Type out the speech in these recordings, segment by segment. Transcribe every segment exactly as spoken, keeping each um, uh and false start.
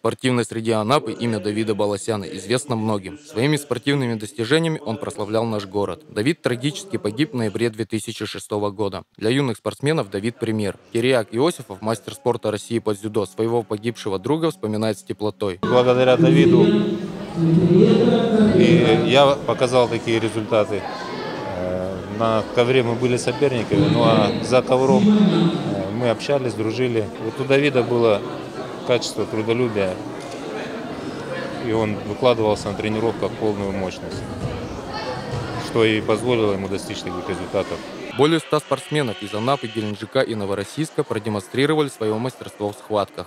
спортивной среде Анапы имя Давида Баласяна известно многим. Своими спортивными достижениями он прославлял наш город. Давид трагически погиб в ноябре две тысячи шестого года. Для юных спортсменов Давид пример. Кириак Иосифов, мастер спорта России по дзюдо, своего погибшего друга вспоминает с теплотой. Благодаря Давиду и я показал такие результаты. На ковре мы были соперниками, ну а за ковром мы общались, дружили. Вот у Давида было качество трудолюбия, и он выкладывался на тренировках в полную мощность, что и позволило ему достичь таких результатов. Более ста спортсменов из Анапы, Геленджика и Новороссийска продемонстрировали свое мастерство в схватках.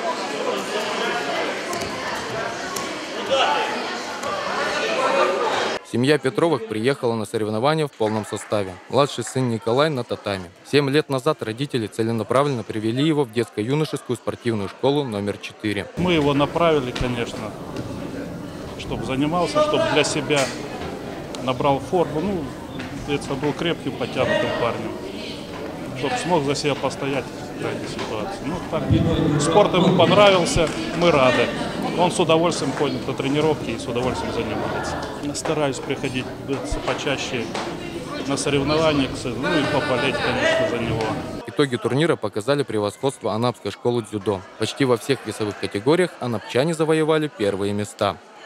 Семья Петровых приехала на соревнования в полном составе. Младший сын Николай на татами. Семь лет назад родители целенаправленно привели его в детско-юношескую спортивную школу номер четыре. Мы его направили, конечно, чтобы занимался, чтобы для себя набрал форму. Ну, это был крепким, потянутым парнем, чтобы смог за себя постоять в этой ситуации. Ну, так, спорт ему понравился, мы рады. Он с удовольствием ходит на тренировки и с удовольствием занимается. Стараюсь приходить почаще на соревнования, ну и поболеть, конечно, за него. Итоги турнира показали превосходство Анапской школы дзюдо. Почти во всех весовых категориях анапчане завоевали первые места.